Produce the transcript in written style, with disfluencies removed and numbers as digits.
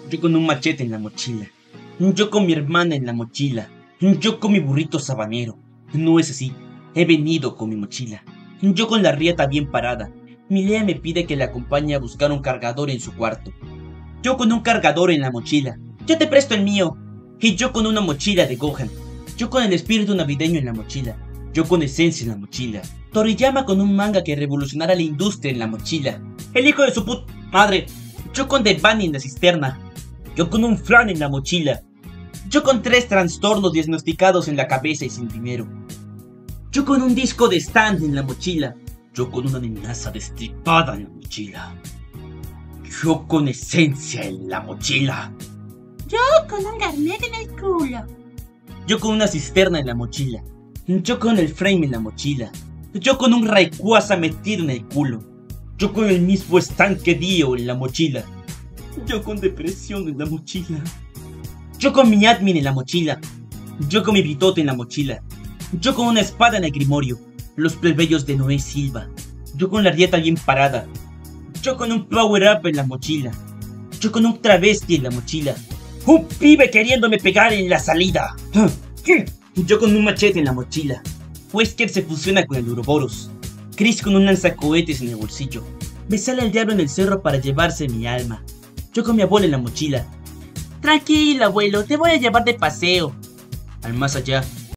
Yo con un machete en la mochila. Yo con mi hermana en la mochila. Yo con mi burrito sabanero. No es así. He venido con mi mochila. Yo con la riata bien parada. Mi Lea me pide que le acompañe a buscar un cargador en su cuarto. Yo con un cargador en la mochila. Yo te presto el mío. Y yo con una mochila de Gohan. Yo con el espíritu navideño en la mochila. Yo con esencia en la mochila. Toriyama con un manga que revolucionara la industria en la mochila. El hijo de su puta madre. Yo con The Bunny en la cisterna. Yo con un flan en la mochila. Yo con 3 trastornos diagnosticados en la cabeza y sin dinero. Yo con un disco de stand en la mochila. Yo con una amenaza destripada en la mochila. Yo con esencia en la mochila. Yo con un garnet en el culo. Yo con una cisterna en la mochila. Yo con el frame en la mochila. Yo con un Rayquaza metido en el culo. Yo con el mismo estanque Dio en la mochila. Yo con depresión en la mochila. Yo con mi admin en la mochila. Yo con mi bitote en la mochila. Yo con una espada en el grimorio. Los plebeyos de Noé Silva. Yo con la rieta bien parada. Yo con un power up en la mochila. Yo con un travesti en la mochila. Un pibe queriéndome pegar en la salida. Yo con un machete en la mochila. Wesker se fusiona con el Uroboros. Chris con un lanzacohetes en el bolsillo. Me sale el diablo en el cerro para llevarse mi alma. Yo con mi abuela en la mochila. Tranquilo, abuelo, te voy a llevar de paseo. Al más allá.